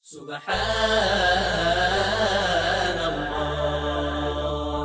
سبحان الله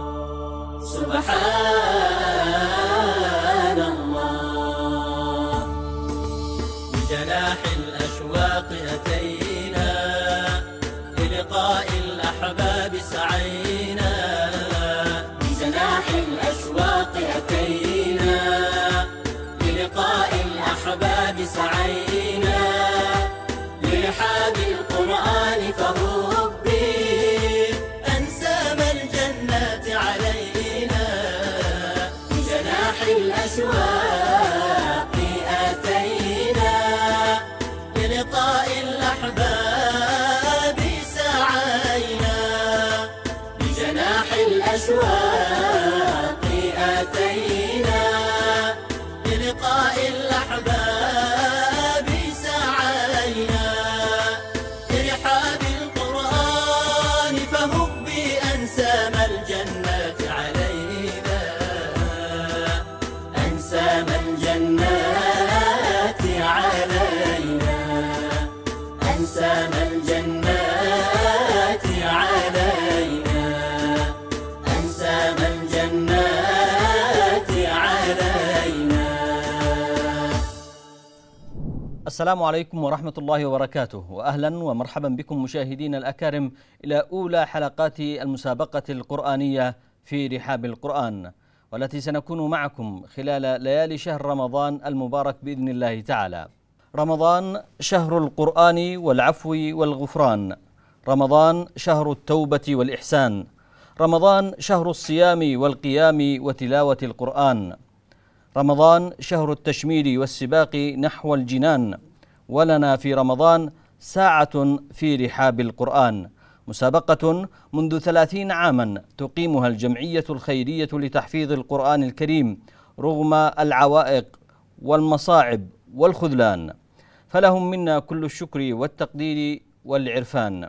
سبحان الله بجناح الأشواق أتينا للقاء الأحباب سعينا بجناح الأشواق أتينا للقاء الأحباب سعينا لرحاب القرآن فهبي أنسام الجنات علينا بجناح الأشواق أتينا للقاء الأحباب سعينا بجناح الأشواق أتينا للقاء الأحباب سعينا لرحاب القرآن فهبي أنسام الجنات علينا أنسام الجنات علينا أنسام الجنات علينا أنسام الجنات علينا. السلام عليكم ورحمة الله وبركاته، وأهلا ومرحبا بكم مشاهدين الأكارم إلى أولى حلقات المسابقة القرآنية في رحاب القرآن، والتي سنكون معكم خلال ليالي شهر رمضان المبارك بإذن الله تعالى. رمضان شهر القرآن والعفو والغفران، رمضان شهر التوبة والإحسان، رمضان شهر الصيام والقيام وتلاوة القرآن، رمضان شهر التشمير والسباق نحو الجنان، ولنا في رمضان ساعة في رحاب القرآن، مسابقة منذ 30 عاما تقيمها الجمعية الخيرية لتحفيظ القرآن الكريم رغم العوائق والمصاعب والخذلان، فلهم منا كل الشكر والتقدير والعرفان.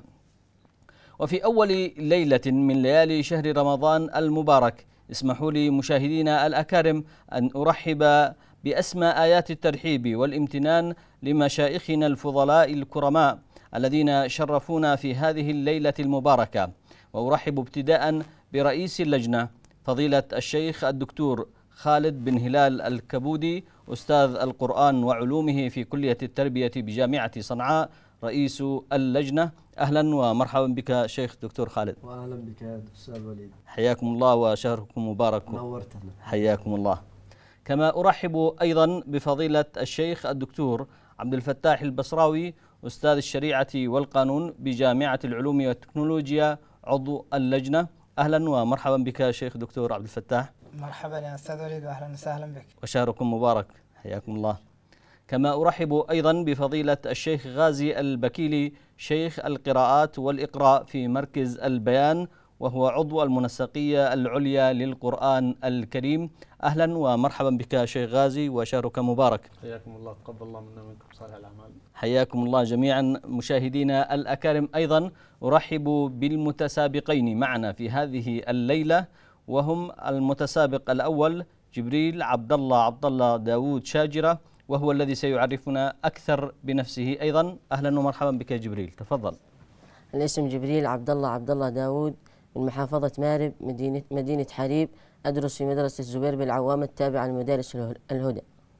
وفي أول ليلة من ليالي شهر رمضان المبارك اسمحوا لي مشاهدينا الأكارم أن أرحب بأسمى آيات الترحيب والامتنان لمشايخنا الفضلاء الكرماء الذين شرفونا في هذه الليلة المباركة، وأرحب ابتداء برئيس اللجنة فضيلة الشيخ الدكتور خالد بن هلال الكبودي أستاذ القرآن وعلومه في كلية التربية بجامعة صنعاء رئيس اللجنة. أهلا ومرحبا بك شيخ دكتور خالد. وأهلا بك يا أستاذ وليد. حياكم الله وشهركم مبارك. نورتنا. حياكم الله. كما أرحب أيضا بفضيلة الشيخ الدكتور عبد الفتاح البصراوي أستاذ الشريعة والقانون بجامعة العلوم والتكنولوجيا عضو اللجنة. أهلا ومرحبا بك شيخ دكتور عبد الفتاح. مرحبا يا أستاذ وليد وأهلا وسهلا بك. وشهركم مبارك. حياكم الله. كما أرحب أيضا بفضيلة الشيخ غازي البكيلي شيخ القراءات والإقراء في مركز البيان وهو عضو المنسقية العليا للقرآن الكريم. أهلا ومرحبا بك شيخ غازي وشهرك مبارك. حياكم الله، تقبل الله منا ومنكم صالح الأعمال. حياكم الله جميعا. مشاهدينا الأكارم أيضا أرحب بالمتسابقين معنا في هذه الليلة، وهم المتسابق الأول جبريل عبد الله داوود شاجرة، وهو الذي سيعرفنا أكثر بنفسه أيضا. أهلا ومرحبا بك جبريل، تفضل. الاسم جبريل عبد الله داوود من محافظة مارب مدينة حليب، أدرس في مدرسة الزبير بالعوام التابعة لمدارس الهدى.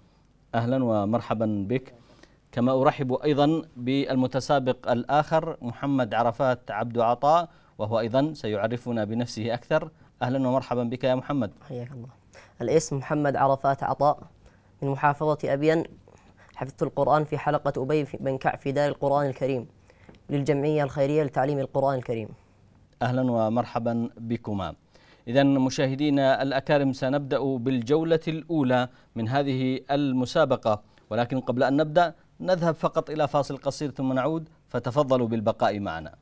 أهلا ومرحبا بك. كما أرحب أيضا بالمتسابق الآخر محمد عرفات عبد عطاء، وهو أيضا سيعرفنا بنفسه أكثر. أهلا ومرحبا بك يا محمد. حياك الله. الاسم محمد عرفات عطاء من محافظة أبين، حفظت القرآن في حلقة أبي بن كعب في دار القرآن الكريم للجمعية الخيرية لتعليم القرآن الكريم. أهلا ومرحبا بكما. إذا مشاهدينا الأكارم سنبدأ بالجولة الأولى من هذه المسابقة، ولكن قبل أن نبدأ نذهب فقط إلى فاصل قصير ثم نعود، فتفضلوا بالبقاء معنا.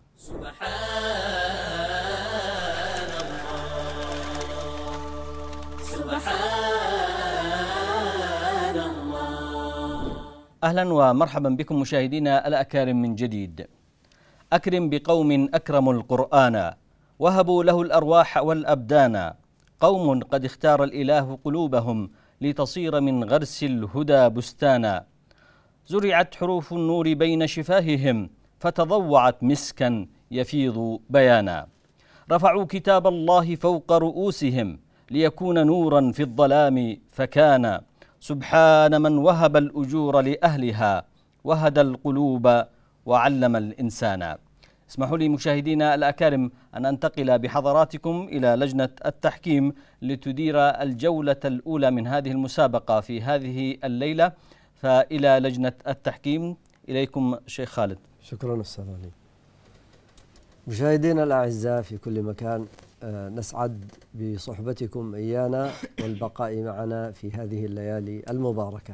سبحان الله. أهلا ومرحبا بكم مشاهدينا الأكارم من جديد. أكرم بقوم أكرموا القرآن وهبوا له الأرواح والأبدان، قوم قد اختار الإله قلوبهم لتصير من غرس الهدى بستانا. زرعت حروف النور بين شفاههم فتضوعت مسكا يفيض بيانا. رفعوا كتاب الله فوق رؤوسهم ليكون نورا في الظلام فكان. سبحان من وهب الأجور لأهلها وهدى القلوب وعلم الإنسان. اسمحوا لي مشاهدينا الأكارم أن أنتقل بحضراتكم إلى لجنة التحكيم لتدير الجولة الأولى من هذه المسابقة في هذه الليلة. فإلى لجنة التحكيم، إليكم شيخ خالد. شكرا أستاذ علي. مشاهدينا الأعزاء في كل مكان، نسعد بصحبتكم إيانا والبقاء معنا في هذه الليالي المباركة،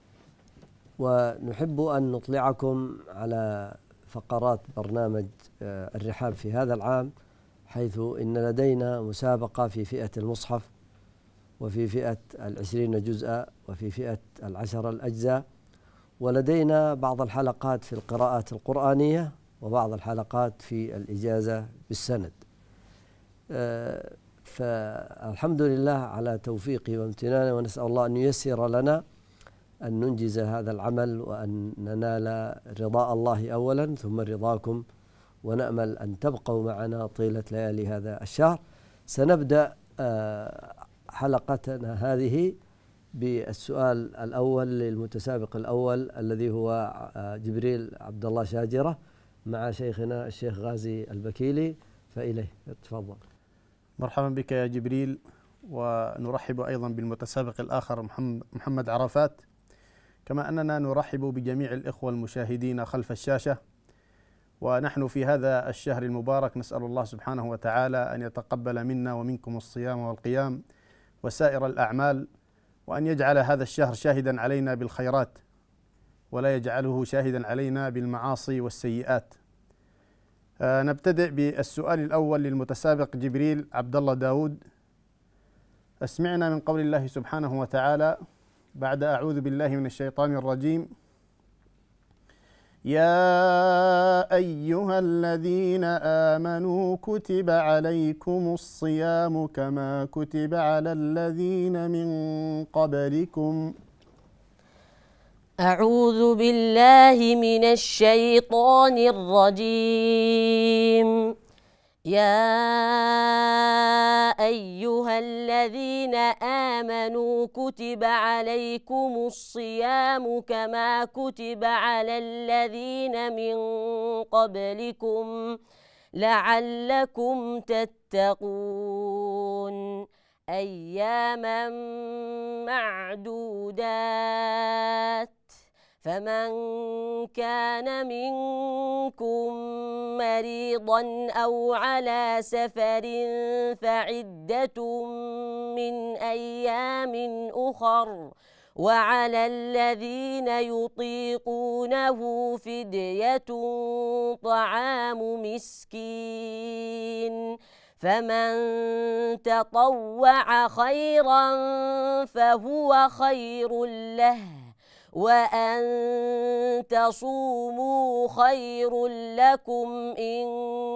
ونحب أن نطلعكم على فقرات برنامج الرحاب في هذا العام، حيث إن لدينا مسابقة في فئة المصحف، وفي فئة 20 جزءا، وفي فئة 10 الأجزاء، ولدينا بعض الحلقات في القراءات القرآنية وبعض الحلقات في الإجازة بالسند. فالحمد لله على توفيقه وامتنانه، ونسأل الله أن ييسر لنا أن ننجز هذا العمل وأن ننال رضاء الله أولا ثم رضاكم، ونأمل أن تبقوا معنا طيلة ليالي هذا الشهر. سنبدأ حلقتنا هذه بالسؤال الأول للمتسابق الأول الذي هو جبريل عبد الله شاجرة مع شيخنا الشيخ غازي البكيلي، فإليه تفضل. مرحبا بك يا جبريل، ونرحب أيضا بالمتسابق الآخر محمد عرفات، كما أننا نرحب بجميع الإخوة المشاهدين خلف الشاشة. ونحن في هذا الشهر المبارك نسأل الله سبحانه وتعالى أن يتقبل منا ومنكم الصيام والقيام وسائر الأعمال، وأن يجعل هذا الشهر شاهدا علينا بالخيرات ولا يجعله شاهدا علينا بالمعاصي والسيئات. نبتدئ بالسؤال الأول للمتسابق جبريل عبد الله داود. اسمعنا من قول الله سبحانه وتعالى بعد أعوذ بالله من الشيطان الرجيم: يا أيها الذين آمنوا كتب عليكم الصيام كما كتب على الذين من قبلكم. أعوذ بالله من الشيطان الرجيم. يا أيها الذين آمنوا كتب عليكم الصيام كما كتب على الذين من قبلكم لعلكم تتقون. أياما معدودات، فمن كان منكم مريضا أو على سفر فعدة من أيام أخر، وعلى الذين يطيقونه فدية طعام مسكين، فمن تطوع خيرا فهو خير له، وأن تصوموا خير لكم إن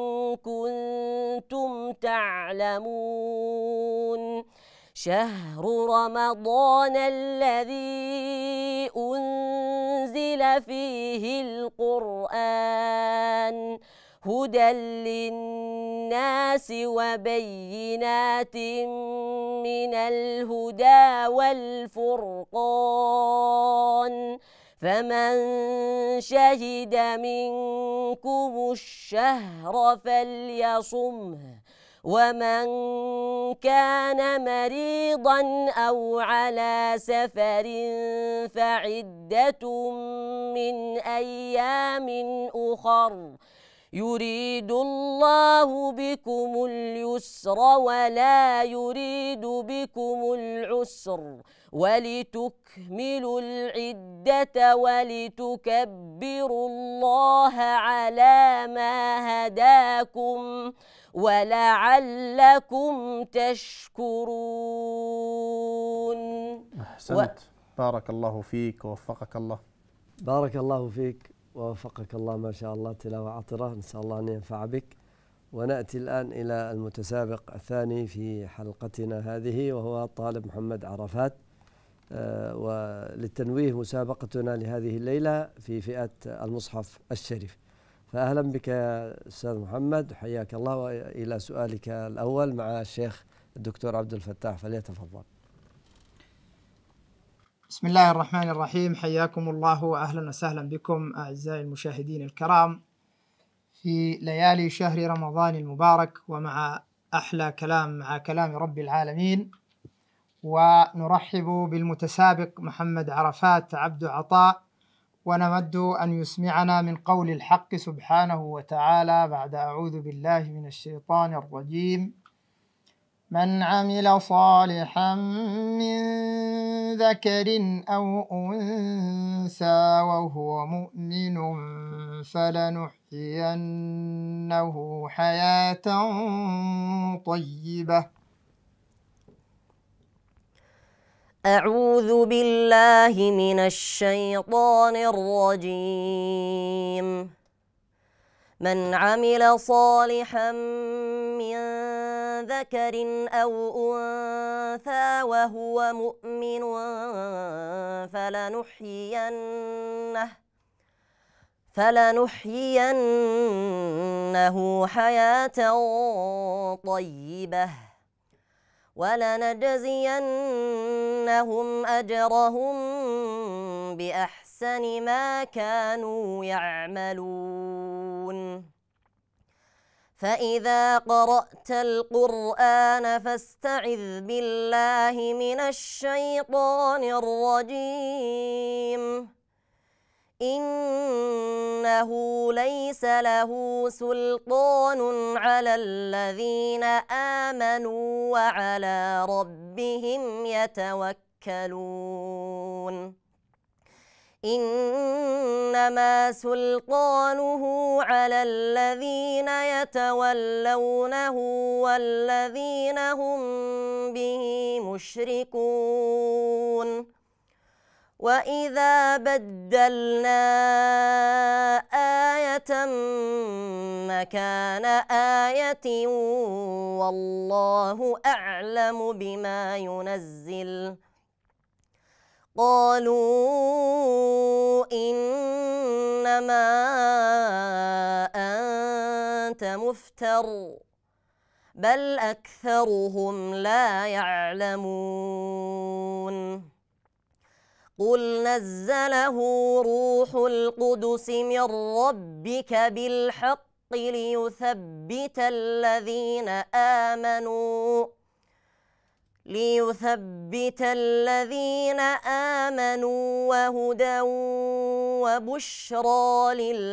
كنتم تعلمون. شهر رمضان الذي أنزل فيه القرآن هدى للناس وبينات من الهدى والفرقان، فمن شهد منكم الشهر فليصمه، ومن كان مريضا أو على سفر فعدة من أيام أخر، يريد الله بكم اليسر ولا يريد بكم العسر، ولتكملوا العدة ولتكبروا الله على ما هداكم ولعلكم تشكرون. أحسنت. بارك الله فيك ووفقك الله. بارك الله فيك ووفقك الله، ما شاء الله، تلاوة عطرة، نسأل الله أن ينفع بك. ونأتي الآن إلى المتسابق الثاني في حلقتنا هذه، وهو الطالب محمد عرفات. وللتنويه مسابقتنا لهذه الليلة في فئة المصحف الشريف. فأهلا بك يا أستاذ محمد، حياك الله. وإلى سؤالك الأول مع الشيخ الدكتور عبد الفتاح، فليتفضل. بسم الله الرحمن الرحيم. حياكم الله وأهلا وسهلا بكم أعزائي المشاهدين الكرام في ليالي شهر رمضان المبارك، ومع أحلى كلام مع كلام رب العالمين. ونرحب بالمتسابق محمد عرفات عبد عطاء، ونود أن يسمعنا من قول الحق سبحانه وتعالى بعد أعوذ بالله من الشيطان الرجيم: من عمل صالحا من ذكر أو أنثى وهو مؤمن فلنحيينه حياة طيبة. أعوذ بالله من الشيطان الرجيم. من عمل صالحا من ذكر أو أنثى وهو مؤمن فلنحيينه حياة طيبة ولنجزينهم أجرهم بأحسن ما كانوا يعملون. فإذا قرأت القرآن فاستعذ بالله من الشيطان الرجيم. إنه ليس له سلطان على الذين آمنوا وعلى ربهم يتوكلون. إنما سلطانه على الذين يتولونه والذين هم به مشركون. وإذا بدلنا آية مكان آية والله أعلم بما ينزل قالوا إنما أنت مفتر بل أكثرهم لا يعلمون. قل نزله روح القدس من ربك بالحق ليثبت الذين آمنوا وهدى وبشرى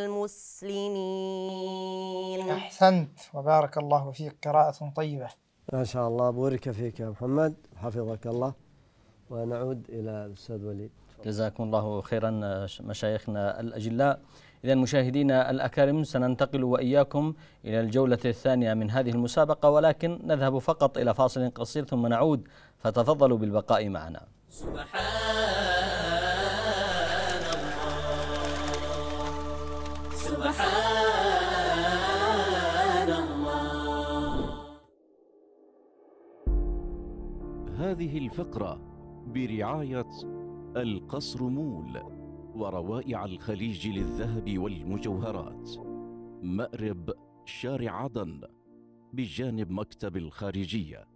للمسلمين. أحسنت وبارك الله فيك، قراءة طيبة ما شاء الله. بورك فيك يا محمد، حفظك الله. ونعود إلى الأستاذ وليد. جزاكم الله خيرا مشايخنا الأجلاء. إذن مشاهدينا الأكارم، سننتقل وإياكم إلى الجولة الثانية من هذه المسابقة، ولكن نذهب فقط إلى فاصل قصير ثم نعود، فتفضلوا بالبقاء معنا. سبحان الله سبحان الله. هذه الفقرة برعاية القصر مول وروائع الخليج للذهب والمجوهرات، مأرب شارع عدن بجانب مكتب الخارجية.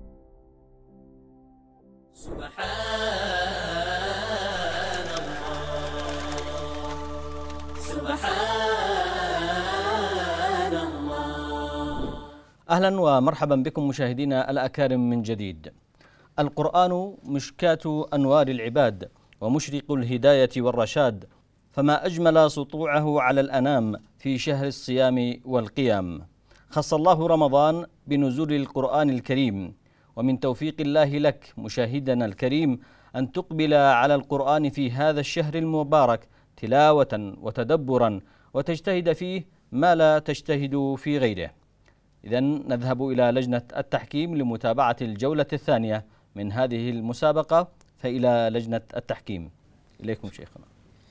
سبحان الله سبحان الله. أهلا ومرحبا بكم مشاهدينا الأكارم من جديد. القرآن مشكاة أنوار العباد ومشرق الهداية والرشاد، فما أجمل سطوعه على الأنام في شهر الصيام والقيام. خص الله رمضان بنزول القرآن الكريم، ومن توفيق الله لك مشاهدنا الكريم أن تقبل على القرآن في هذا الشهر المبارك تلاوة وتدبرا، وتجتهد فيه ما لا تجتهد في غيره. إذن نذهب إلى لجنة التحكيم لمتابعة الجولة الثانية من هذه المسابقة، فإلى لجنة التحكيم. إليكم شيخنا.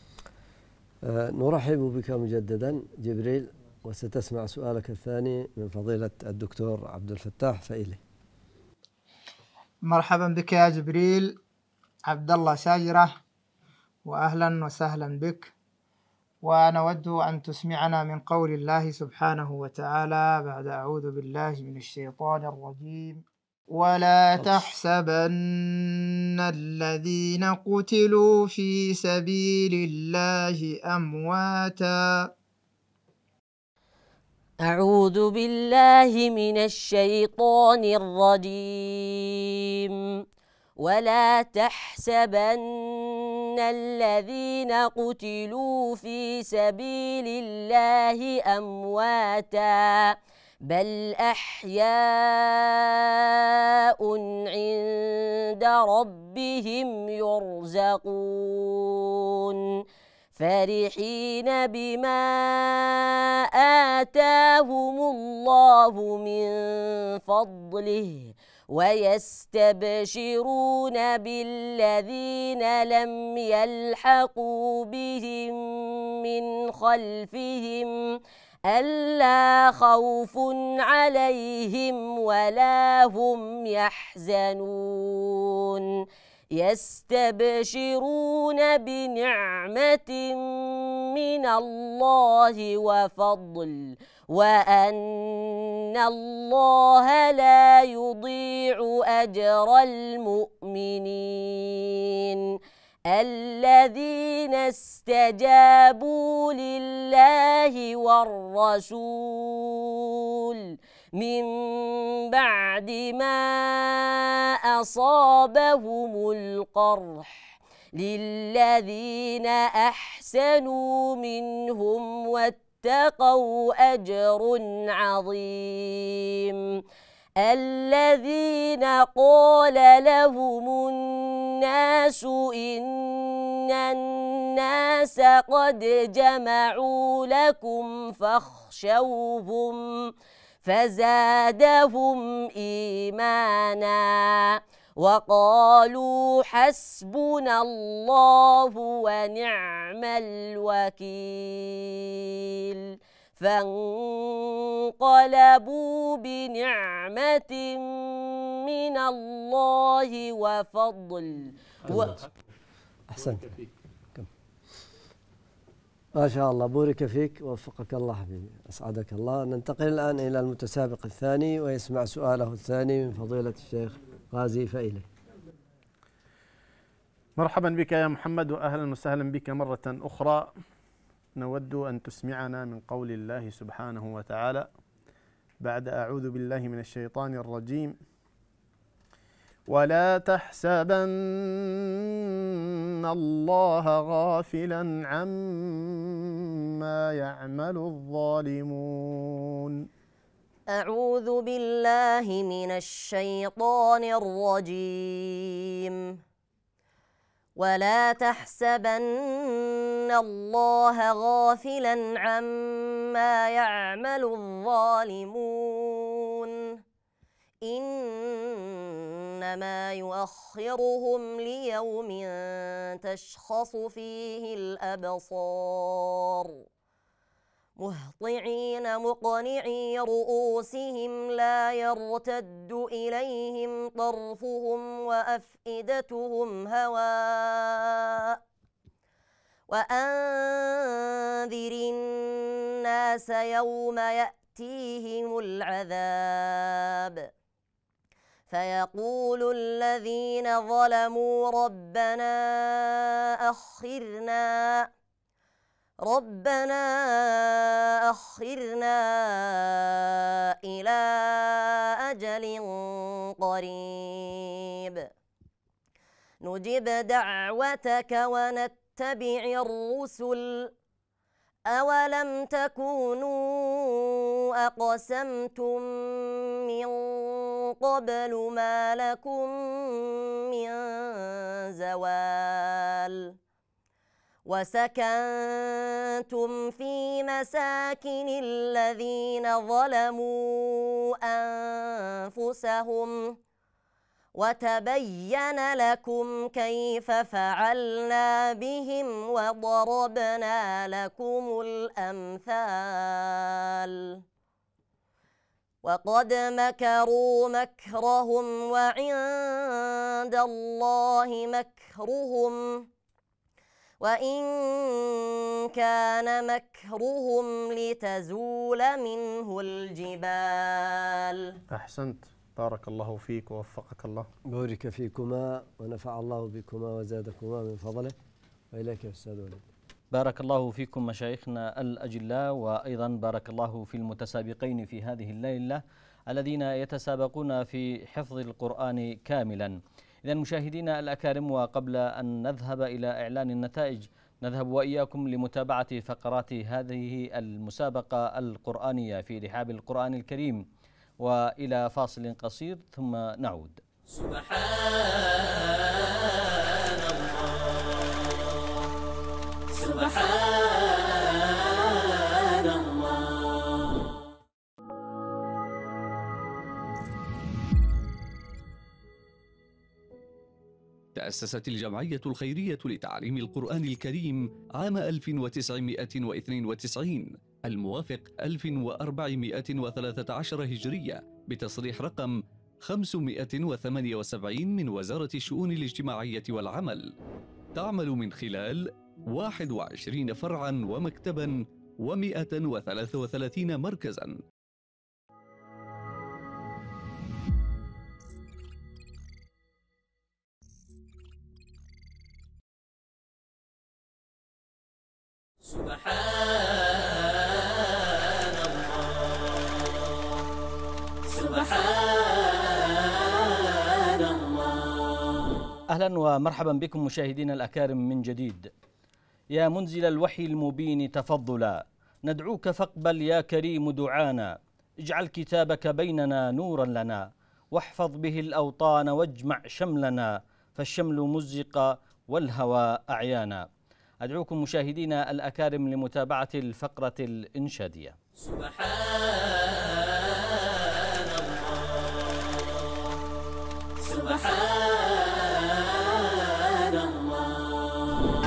نرحب بك مجددا جبريل، وستسمع سؤالك الثاني من فضيلة الدكتور عبد الفتاح، فإليه. مرحبا بك يا جبريل. عبد الله شاجرة، وأهلا وسهلا بك. ونود أن تسمعنا من قول الله سبحانه وتعالى بعد أعوذ بالله من الشيطان الرجيم: ولا تحسبن الذين قتلوا في سبيل الله أمواتا. أعوذ بالله من الشيطان الرجيم. ولا تحسبن الذين قتلوا في سبيل الله أمواتا بل أحياء عند ربهم يرزقون فرحين بما آتاهم الله من فضله ويستبشرون بالذين لم يلحقوا بهم من خلفهم ألا خوف عليهم ولا هم يحزنون يستبشرون بنعمة من الله وفضل وأن الله لا يضيع أجر المؤمنين الذين استجابوا لله والرسول من بعد ما أصابهم القرح للذين أحسنوا منهم واتقوا أجر عظيم الذين قال لهم الناس إن الناس قد جمعوا لكم فاخشوهم فزادهم إيمانا وقالوا حسبنا الله ونعم الوكيل فانقلبوا بنعمة من الله وفضل أحسنت. ما شاء الله، بورك فيك ووفقك الله حبيبي، أسعدك الله. ننتقل الآن إلى المتسابق الثاني ويسمع سؤاله الثاني من فضيلة الشيخ غازي فإليه. مرحبا بك يا محمد وأهلا وسهلا بك مرة أخرى. نود أن تسمعنا من قول الله سبحانه وتعالى بعد أعوذ بالله من الشيطان الرجيم: ولا تحسبن الله غافلا عما يعمل الظالمون. أعوذ بالله من الشيطان الرجيم. ولا تحسبن الله غافلا عما يعمل الظالمون إنما يؤخرهم ليوم تشخص فيه الأبصار مهطعين مقنعي رؤوسهم لا يرتد إليهم طرفهم وأفئدتهم هواء وأنذر الناس يوم يأتيهم العذاب فيقول الذين ظلموا ربنا أخرنا إلى أجل قريب نجب دعوتك ونتبع الرسل أولم تكونوا أقسمتم من قبل ما لكم من زوال وسكنتم في مساكن الذين ظلموا أنفسهم وتبين لكم كيف فعلنا بهم وضربنا لكم الأمثال وقد مكروا مكرهم وعند الله مكرهم وإن كان مكرهم لتزول منه الجبال. أحسنت، بارك الله فيك ووفقك الله. بارك فيكما ونفع الله بكما وزادكما من فضله. وإليك يا أستاذ وليد. بارك الله فيكم مشايخنا الأجلاء، وأيضا بارك الله في المتسابقين في هذه الليلة الذين يتسابقون في حفظ القرآن كاملا. إذن مشاهدينا الأكارم، وقبل أن نذهب إلى إعلان النتائج نذهب وإياكم لمتابعة فقرات هذه المسابقة القرآنية في رحاب القرآن الكريم، وإلى فاصل قصير ثم نعود. سبحان الله سبحان الله. تأسست الجمعية الخيرية لتعليم القرآن الكريم عام 1992 الموافق 1413 هجرية بتصريح رقم 578 من وزارة الشؤون الاجتماعية والعمل. تعمل من خلال 21 فرعاً ومكتباً و133 مركزاً. سبحان الله سبحان الله. أهلا ومرحبا بكم مشاهدينا الأكارم من جديد. يا منزل الوحي المبين تفضلا، ندعوك فاقبل يا كريم دعانا، اجعل كتابك بيننا نورا لنا، واحفظ به الأوطان واجمع شملنا، فالشمل مزق والهوى أعيانا. أدعوكم مشاهدينا الأكارم لمتابعة الفقرة الإنشادية. سبحان الله سبحان الله.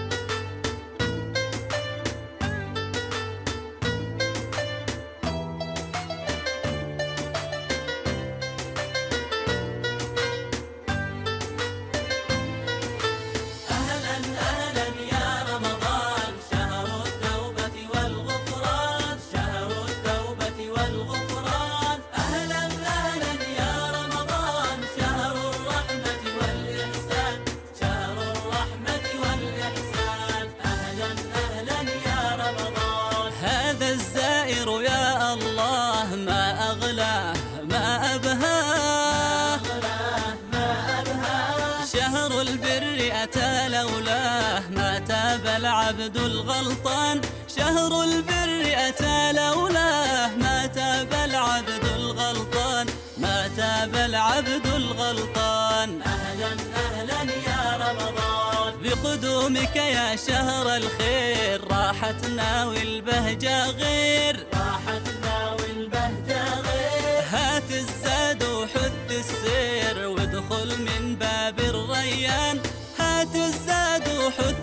العبد الغلطان، شهر البر أتى لولاه، ما تاب العبد الغلطان، ما تاب العبد الغلطان. أهلا أهلا يا رمضان بقدومك يا شهر الخير، راحتنا والبهجة غير، راحتنا والبهجة غير. هات الزاد وحث السير وادخل من باب الريان، هات الزاد وحث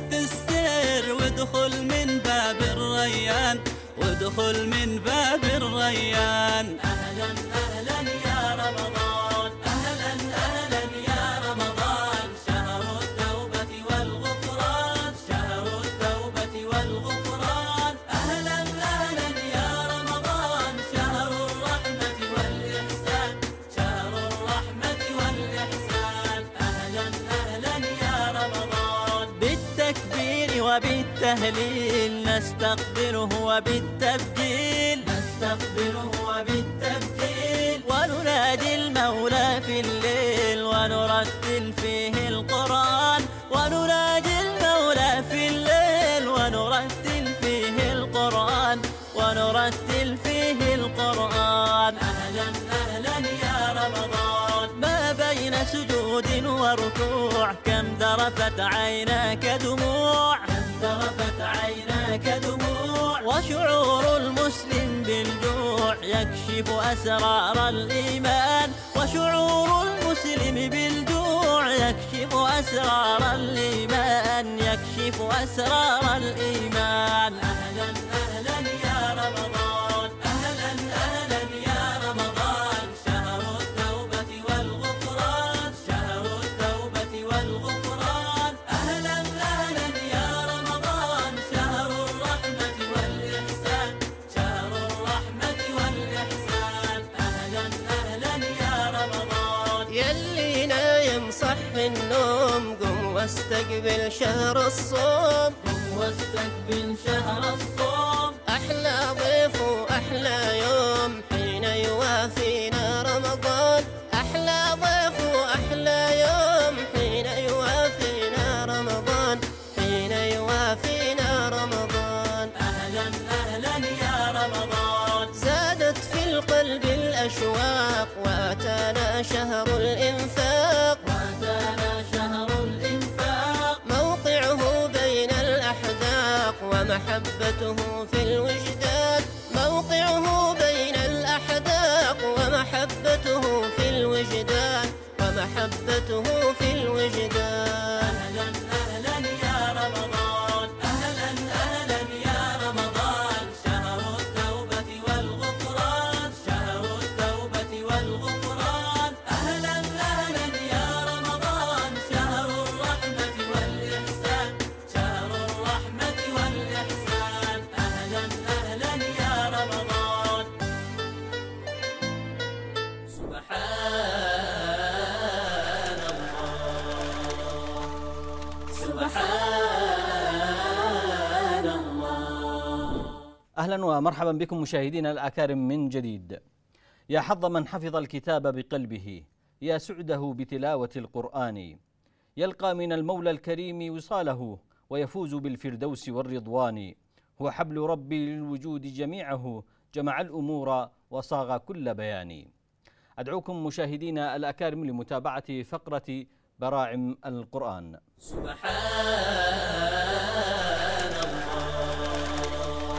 السير وادخل من باب الريان، وادخل من باب الريان. أهلا أهلا يا رمضان، أهلا أهلا يا رمضان، شهر التوبة والغفران، شهر التوبة والغفران. أهلا أهلا يا رمضان، شهر الرحمة والإحسان، شهر الرحمة والإحسان. أهلا أهلا يا رمضان. بالتكبير وبالتهليل نستقبله وبالتبجيل، نستقبله وبالتبجيل، وننادي المولى في الليل ونرتل فيه القرآن، وننادي المولى في الليل ونرتل فيه القرآن، ونرتل فيه القرآن. أهلا أهلا يا رمضان. ما بين سجود وركوع كم ذرفت عيناك دموع، كم ذرفت عيناك دموع، وشعور المسلم بالجوع يكشف أسرار الإيمان، وشعور المسلم بالجوع يكشف أسرار الإيمان، يكشف أسرار الإيمان. أهلا أهلا يا رمضان، أهلا أهلا يا رمضان، شهر التوبة والغفران، شهر التوبة والغفران. أهلا أهلا يا النوم قم واستقبل شهر الصوم، قم واستقبل شهر الصوم. أحلى ضيف وأحلى يوم حين يوافينا رمضان، أحلى ضيف وأحلى يوم حين يوافينا رمضان، حين يوافينا رمضان. أهلا أهلا يا رمضان. زادت في القلب الأشواق وأتانا شهر الإنفاق، وأتانا شهر الإنفاق. موقعه بين الأحداق ومحبته في الوجدان، موقعه بين الأحداق ومحبته في الوجدان، ومحبته في الوجدان. أهلا أهلا يا رمضان. أهلا أهلا يا رمضان. شهر التوبة والغفران. شهر التوبة والغفران. أهلا أهلا يا رمضان. شهر الرحمة والإحسان. شهر الرحمة والإحسان. أهلا أهلا يا رمضان. سبحان الله. سبحان الله. أهلا ومرحبا بكم مشاهدينا الأكارم من جديد. يا حظ من حفظ الكتاب بقلبه، يا سعده بتلاوة القرآن، يلقى من المولى الكريم وصاله ويفوز بالفردوس والرضوان. هو حبل ربي للوجود جميعه، جمع الأمور وصاغ كل بيان. أدعوكم مشاهدينا الأكارم لمتابعة فقرة براعم القرآن. سبحان الله.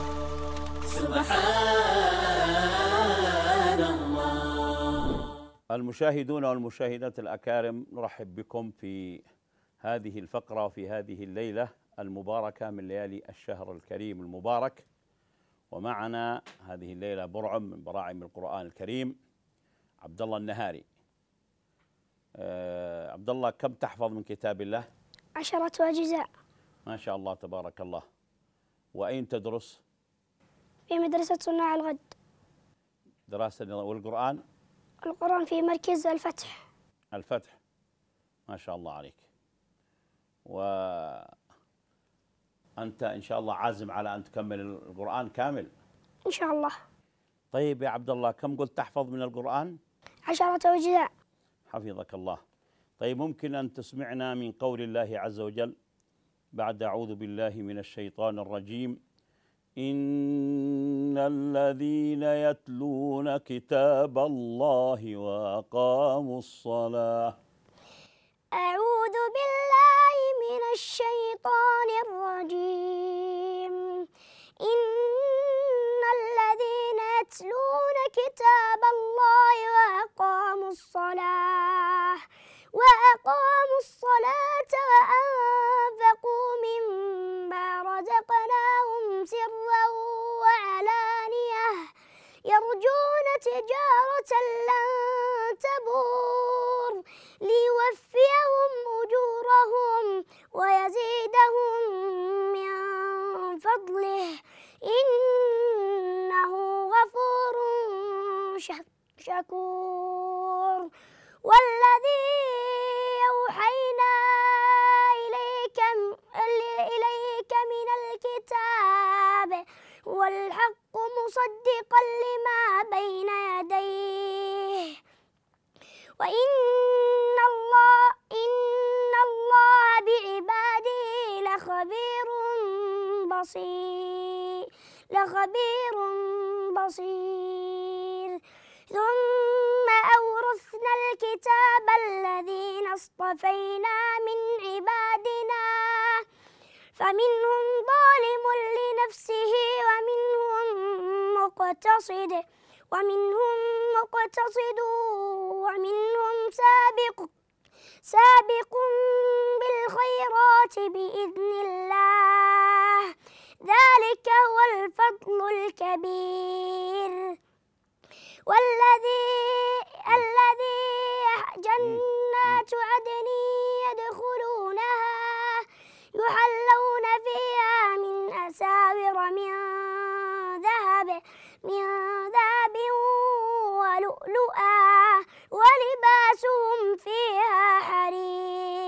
سبحان الله. المشاهدون والمشاهدات الأكارم، نرحب بكم في هذه الفقرة وفي هذه الليلة المباركة من ليالي الشهر الكريم المبارك. ومعنا هذه الليلة برعم من براعم القرآن الكريم، عبد الله النهاري. عبد الله، كم تحفظ من كتاب الله؟ 10 أجزاء. ما شاء الله تبارك الله. وأين تدرس؟ في مدرسة صناع الغد. دراسة والقرآن؟ القرآن في مركز الفتح. الفتح، ما شاء الله عليك. وأنت إن شاء الله عازم على أن تكمل القرآن كامل؟ إن شاء الله. طيب يا عبد الله، كم قلت تحفظ من القرآن؟ 10 أجزاء. حفظك الله. طيب ممكن أن تسمعنا من قول الله عز وجل بعد أعوذ بالله من الشيطان الرجيم: إن الذين يتلون كتاب الله وأقاموا الصلاة. أعوذ بالله من الشيطان الرجيم. إن الذين يتلون كتاب الله وأقاموا الصلاة وأنفقوا مما رزقناهم سرا وعلانية يرجون تجارة لن تبور ليوفيهم أجورهم ويزيدهم من فضله إنه غفور شكور. والذي أوحينا إليك من الكتاب والحق مصدقا لما بين يديه وإن الله بعباده لخبير بصير. ثم أورثنا الكتاب الذين اصطفينا من عبادنا فمنهم ظالم لنفسه ومنهم مقتصد ومنهم سابق بالخيرات بإذن الله. ذلك هو الفضل الكبير. جنات عدن يدخلونها يحلون فيها من أساور من ذهب ولؤلؤا ولباسهم فيها حرير.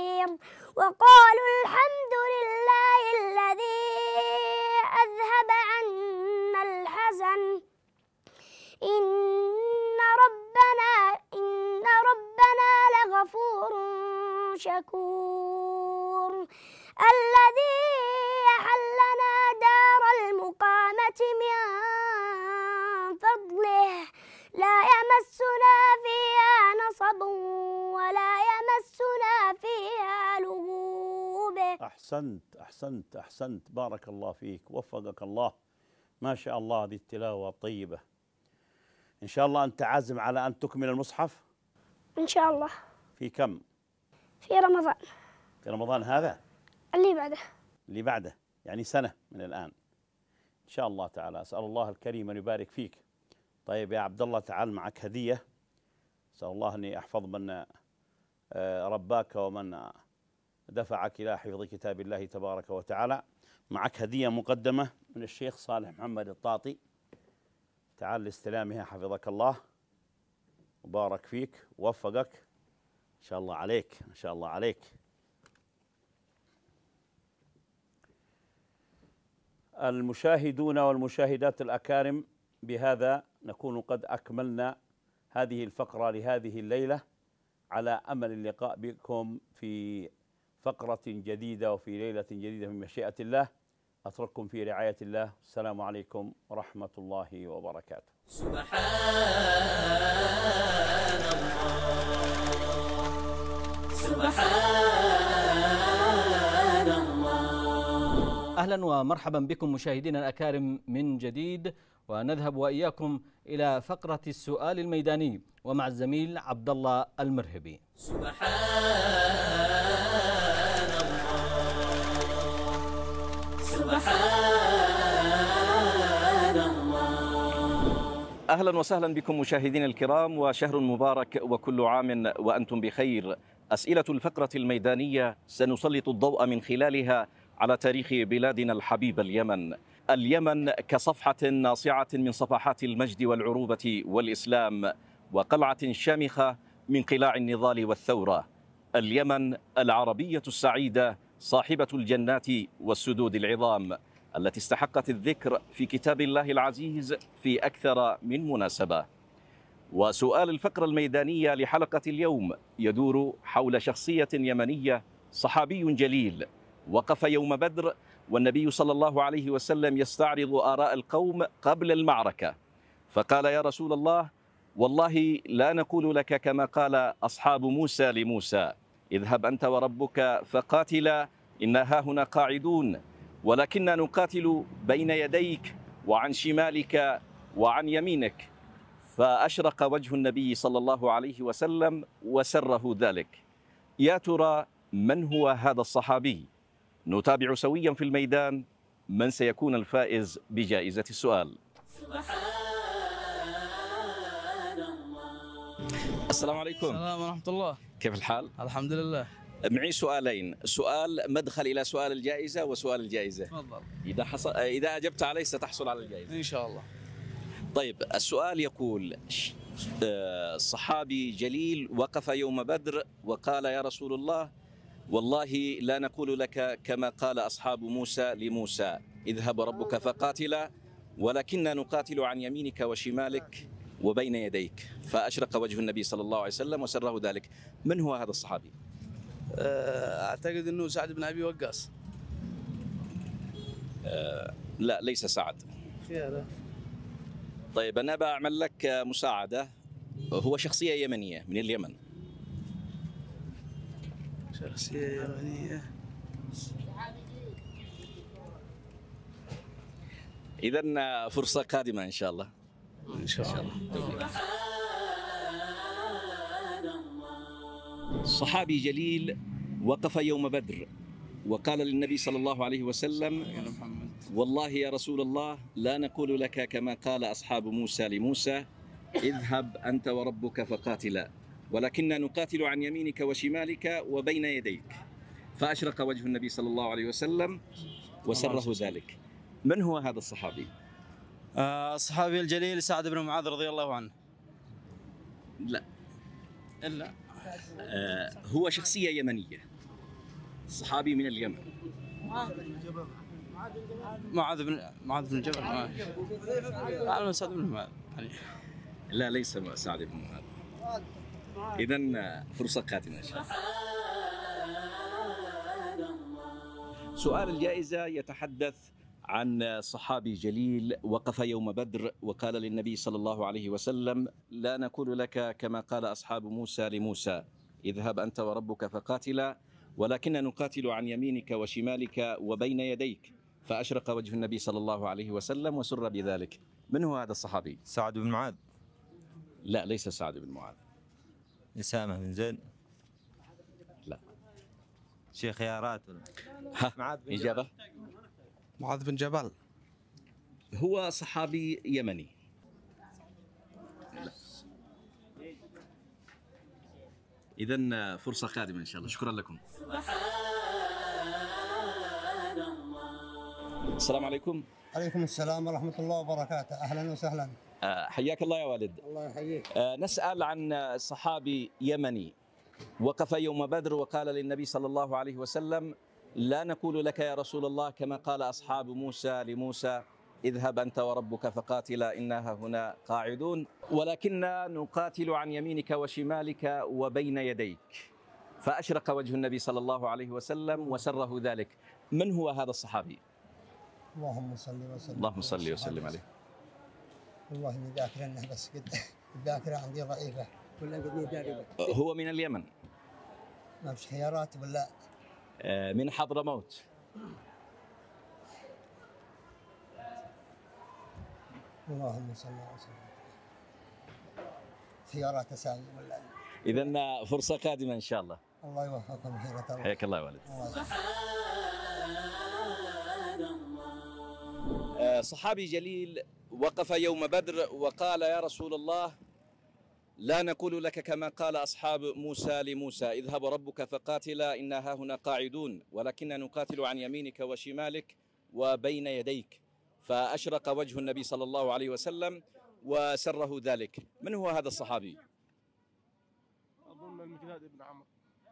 وقالوا الحمد لله الذي أذهب عنا الحزن إن ربنا لغفور شكور الذي أحلنا دار المقامة من فضله لا يمسنا فيها نصب ولا يمسنا فيها لغوب. أحسنت بارك الله فيك، وفقك الله، ما شاء الله، هذه التلاوة الطيبة. إن شاء الله أنت عازم على أن تكمل المصحف؟ إن شاء الله. في كم؟ في رمضان. في رمضان هذا؟ اللي بعده يعني سنة من الآن إن شاء الله تعالى. أسأل الله الكريم أن يبارك فيك. طيب يا عبد الله، تعال معك هدية. أسأل الله أن يحفظ من رباك ومن دفعك إلى حفظ كتاب الله تبارك وتعالى. معك هدية مقدمة من الشيخ صالح محمد الطاطي، تعال لاستلامها حفظك الله وبارك فيك ووفقك إن شاء الله عليك، إن شاء الله عليك. المشاهدون والمشاهدات الأكارم، بهذا نكون قد أكملنا هذه الفقرة لهذه الليلة، على أمل اللقاء بكم في فقرة جديدة وفي ليلة جديدة من مشيئة الله. أترككم في رعاية الله. السلام عليكم ورحمة الله وبركاته. سبحان الله. أهلا ومرحبا بكم مشاهدينا الأكارم من جديد، ونذهب وإياكم إلى فقرة السؤال الميداني ومع الزميل عبد الله المرهبي. سبحان الله. أهلا وسهلا بكم مشاهدينا الكرام، وشهر مبارك وكل عام وأنتم بخير. أسئلة الفقرة الميدانية سنسلط الضوء من خلالها على تاريخ بلادنا الحبيب اليمن. اليمن كصفحة ناصعة من صفحات المجد والعروبة والإسلام، وقلعة شامخة من قلاع النضال والثورة. اليمن العربية السعيدة، صاحبة الجنات والسدود العظام، التي استحقت الذكر في كتاب الله العزيز في أكثر من مناسبة. وسؤال الفقرة الميدانية لحلقة اليوم يدور حول شخصية يمنية، صحابي جليل، وقف يوم بدر والنبي صلى الله عليه وسلم يستعرض آراء القوم قبل المعركة، فقال: يا رسول الله، والله لا نقول لك كما قال أصحاب موسى لموسى: اذهب أنت وربك فقاتلا إنا هاهنا قاعدون، ولكننا نقاتل بين يديك وعن شمالك وعن يمينك. فأشرق وجه النبي صلى الله عليه وسلم وسره ذلك. يا ترى من هو هذا الصحابي؟ نتابع سويا في الميدان من سيكون الفائز بجائزة السؤال. السلام عليكم. السلام ورحمة الله. كيف الحال؟ الحمد لله. معي سؤالين، سؤال مدخل إلى سؤال الجائزة وسؤال الجائزة. تفضل. إذا أجبت عليه ستحصل على الجائزة إن شاء الله. طيب، السؤال يقول: صحابي جليل وقف يوم بدر وقال: يا رسول الله، والله لا نقول لك كما قال أصحاب موسى لموسى: اذهب ربك فقاتلا، ولكننا نقاتل عن يمينك وشمالك وبين يديك. فأشرق وجه النبي صلى الله عليه وسلم وسره ذلك. من هو هذا الصحابي؟ أعتقد أنه سعد بن أبي وقاص. لا، ليس سعد. خير. طيب، أنا بعمل لك مساعدة. هو شخصية يمنية من اليمن. شخصية يمنية. إذن فرصة قادمة إن شاء الله. إن شاء الله. صحابي جليل وقف يوم بدر وقال للنبي صلى الله عليه وسلم: والله يا رسول الله لا نقول لك كما قال أصحاب موسى لموسى: اذهب أنت وربك فقاتلا، ولكننا نقاتل عن يمينك وشمالك وبين يديك. فأشرق وجه النبي صلى الله عليه وسلم وسره ذلك. من هو هذا الصحابي؟ الصحابي الجليل سعد بن معاذ رضي الله عنه. لا. هو شخصية يمنية. صحابي من اليمن. معاذ بن جبل. لا سعد بن معاذ. لا ليس سعد بن معاذ. إذن فرصة قادمة إن شاء الله. سؤال الجائزة يتحدث عن صحابي جليل وقف يوم بدر وقال للنبي صلى الله عليه وسلم: لا نقول لك كما قال أصحاب موسى لموسى اذهب أنت وربك فقاتلا ولكن نقاتل عن يمينك وشمالك وبين يديك. فأشرق وجه النبي صلى الله عليه وسلم وسر بذلك. من هو هذا الصحابي؟ سعد بن معاذ. لا ليس سعد بن معاذ. أسامة بن زيد. لا. شيخ خيارات ولا؟ معاذ بن إجابة؟ معاذ بن جبل. هو صحابي يمني. لا. إذن فرصة قادمة إن شاء الله. شكرا لكم. السلام عليكم. عليكم السلام ورحمة الله وبركاته. أهلا وسهلا. حياك الله يا والد. الله يحييك. نسأل عن صحابي يمني وقف يوم بدر وقال للنبي صلى الله عليه وسلم: لا نقول لك يا رسول الله كما قال أصحاب موسى لموسى اذهب أنت وربك فقاتلا إنا هنا قاعدون ولكننا نقاتل عن يمينك وشمالك وبين يديك. فأشرق وجه النبي صلى الله عليه وسلم وسره ذلك. من هو هذا الصحابي؟ اللهم صل وسلم. اللهم صل وسلم عليه. والله إني ذاكرة إنه بس كده الذاكرة عندي ضعيفة ولا قدني داربة. هو من اليمن. ما فيش خيارات ولا؟ من حضرموت. اللهم صل وسلم. خيارات أسامي ولا؟ إذن فرصة قادمة إن شاء الله. الله يوفقكم خيرة الله. حياك الله يا والد. صحابي جليل وقف يوم بدر وقال: يا رسول الله لا نقول لك كما قال أصحاب موسى لموسى اذهب ربك فقاتلا إنا هاهنا قاعدون ولكننا نقاتل عن يمينك وشمالك وبين يديك. فأشرق وجه النبي صلى الله عليه وسلم وسره ذلك. من هو هذا الصحابي؟ أظن المقداد بن عمرو.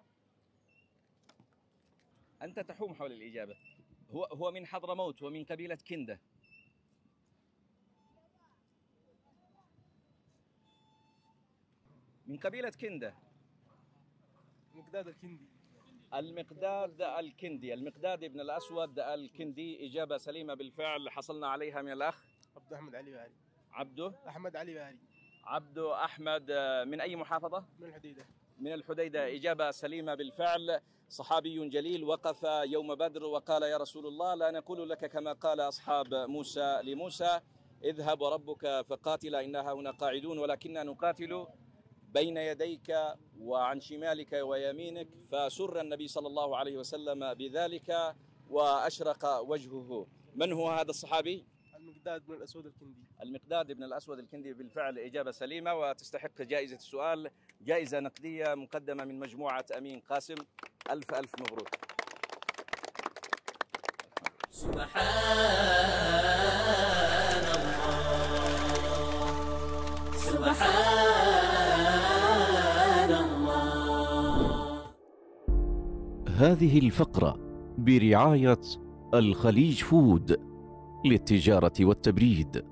أنت تحوم حول الإجابة. هو من حضرموت ومن قبيلة كندة. من قبيلة كندة. المقداد الكندي. المقداد الكندي. المقداد بن الأسود الكندي. إجابة سليمة بالفعل حصلنا عليها من الأخ عبد أحمد علي باري. عبده أحمد علي باري. عبده أحمد. من أي محافظة؟ من الحديدة. من الحديدة. إجابة سليمة بالفعل. صحابي جليل وقف يوم بدر وقال: يا رسول الله لا نقول لك كما قال أصحاب موسى لموسى اذهب وربك فقاتلا إنا هنا قاعدون ولكننا نقاتل بين يديك وعن شمالك ويمينك. فسر النبي صلى الله عليه وسلم بذلك وأشرق وجهه. من هو هذا الصحابي؟ المقداد بن الأسود الكندي. المقداد بن الأسود الكندي بالفعل. إجابة سليمة وتستحق جائزة السؤال، جائزة نقدية مقدمة من مجموعة أمين قاسم. ألف ألف مبروك. سبحان الله سبحان الله. هذه الفقرة برعاية الخليج فود للتجارة والتبريد.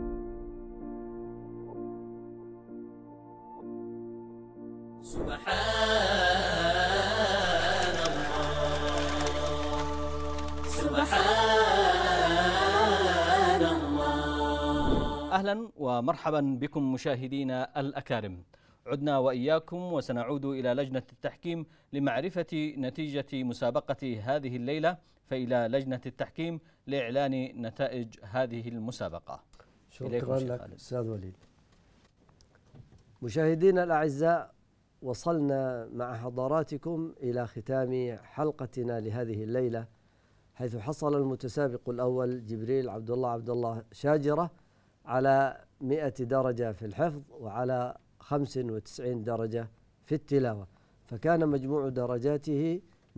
سبحان الله سبحان الله. أهلا ومرحبا بكم مشاهدينا الأكارم. عدنا وإياكم وسنعود إلى لجنة التحكيم لمعرفة نتيجة مسابقة هذه الليلة، فإلى لجنة التحكيم لإعلان نتائج هذه المسابقة. شكرا لك أستاذ وليد. مشاهدينا الأعزاء، وصلنا مع حضراتكم إلى ختام حلقتنا لهذه الليلة، حيث حصل المتسابق الأول جبريل عبد الله شاجرة على 100 درجة في الحفظ وعلى 95 درجة في التلاوة، فكان مجموع درجاته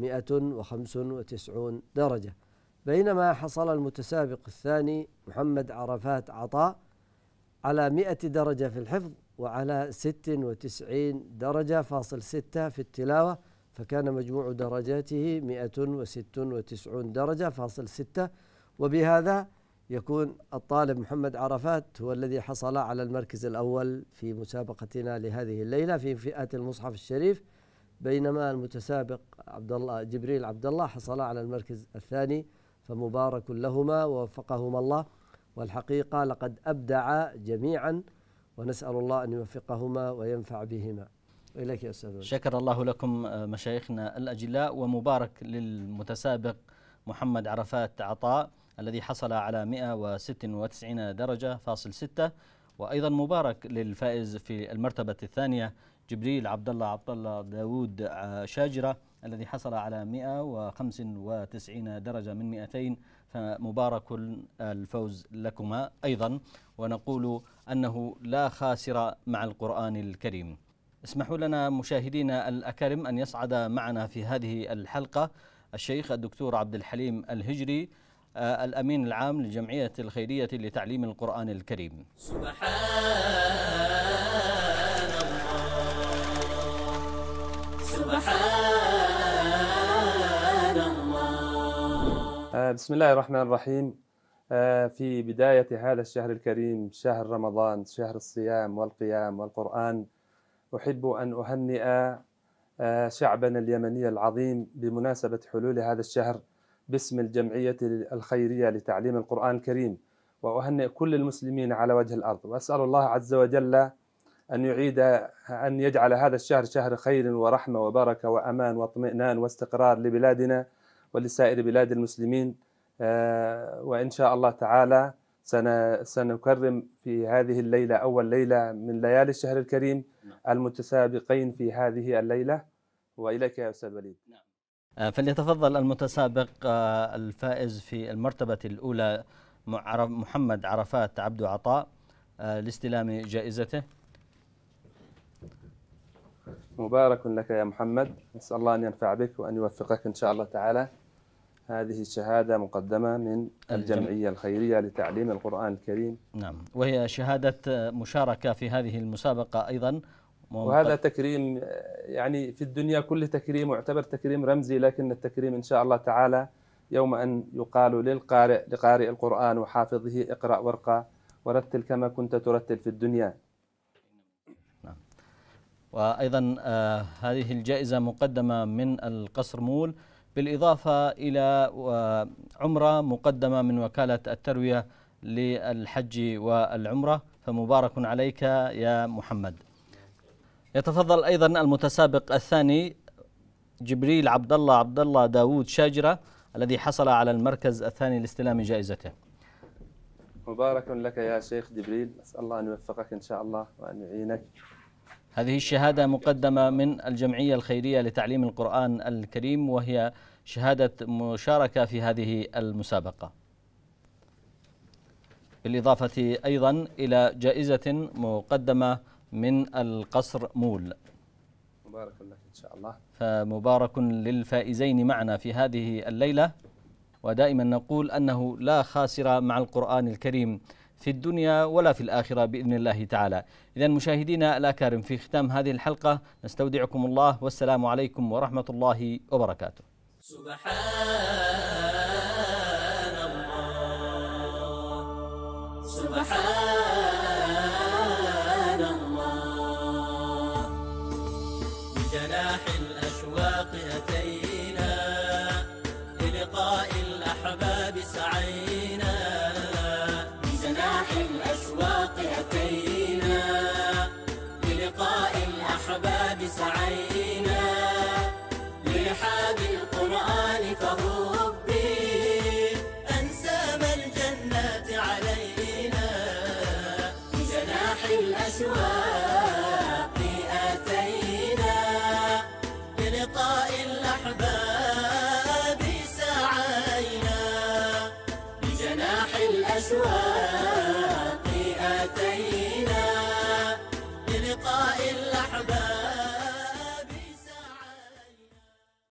195 درجة. بينما حصل المتسابق الثاني محمد عرفات عطاء على 100 درجة في الحفظ وعلى 96 درجة فاصل 6 في التلاوة، فكان مجموع درجاته 196 درجة فاصل 6. وبهذا يكون الطالب محمد عرفات هو الذي حصل على المركز الأول في مسابقتنا لهذه الليلة في فئة المصحف الشريف، بينما المتسابق جبريل عبد الله حصل على المركز الثاني، فمبارك لهما ووفقهما الله. والحقيقة لقد أبدعا جميعا، ونسأل الله أن يوفقهما وينفع بهما. وإليك يا أستاذ. شكر الله لكم مشايخنا الأجلاء، ومبارك للمتسابق محمد عرفات عطاء الذي حصل على 196 درجة فاصل 6، وأيضا مبارك للفائز في المرتبة الثانية جبريل عبد الله داوود شاجرة الذي حصل على 195 درجة من 200، فمبارك الفوز لكما أيضا، ونقول أنه لا خاسر مع القرآن الكريم. اسمحوا لنا مشاهدينا الأكارم أن يصعد معنا في هذه الحلقة الشيخ الدكتور عبد الحليم الهجري، الأمين العام للجمعية الخيرية لتعليم القرآن الكريم. سبحان الله. بسم الله الرحمن الرحيم. في بداية هذا الشهر الكريم، شهر رمضان، شهر الصيام والقيام والقرآن، أحب أن أهنئ شعبنا اليمني العظيم بمناسبة حلول هذا الشهر باسم الجمعية الخيرية لتعليم القرآن الكريم، وأهنئ كل المسلمين على وجه الأرض، وأسأل الله عز وجل أن يجعل هذا الشهر شهر خير ورحمة وبركة وأمان واطمئنان واستقرار لبلادنا ولسائر بلاد المسلمين. وإن شاء الله تعالى سنكرم في هذه الليلة أول ليلة من ليالي الشهر الكريم المتسابقين في هذه الليلة. وإليك يا أستاذ وليد. فليتفضل المتسابق الفائز في المرتبة الأولى محمد عرفات عبد عطاء لاستلام جائزته. مبارك لك يا محمد، نسأل الله أن ينفع بك وأن يوفقك إن شاء الله تعالى. هذه الشهادة مقدمة من الجمعية الخيرية لتعليم القرآن الكريم. نعم، وهي شهادة مشاركة في هذه المسابقة أيضا، وهذا تكريم يعني في الدنيا كل تكريم يعتبر تكريم رمزي، لكن التكريم إن شاء الله تعالى يوم أن يقال لقارئ القرآن وحافظه اقرأ وارقى ورتل كما كنت ترتل في الدنيا. نعم. وأيضا هذه الجائزة مقدمة من القصر مول، بالإضافة إلى عمرة مقدمة من وكالة التروية للحج والعمرة، فمبارك عليك يا محمد. يتفضل أيضا المتسابق الثاني جبريل عبد الله داوود شاجرة الذي حصل على المركز الثاني لاستلام جائزته. مبارك لك يا شيخ جبريل، أسأل الله أن يوفقك إن شاء الله وأن يعينك. هذه الشهادة مقدمة من الجمعية الخيرية لتعليم القرآن الكريم، وهي شهادة مشاركة في هذه المسابقة، بالإضافة أيضا إلى جائزة مقدمة من القصر مول. مبارك لك إن شاء الله. فمبارك للفائزين معنا في هذه الليلة، ودائما نقول أنه لا خاسر مع القرآن الكريم في الدنيا ولا في الآخرة بإذن الله تعالى. إذن مشاهدينا الأكارم، في ختام هذه الحلقة نستودعكم الله، والسلام عليكم ورحمة الله وبركاته. سبحان الله. سبحان الله. بجناح الأشواق أتينا، للقاء الأحباب سعينا. بجناح الأشواق أتينا، للقاء الأحباب سعينا. لرحاب القرآن فهبي أنسام الجنات علينا. بجناح الأشواق أتينا، للقاء الأحباب سعينا. بجناح الأشواق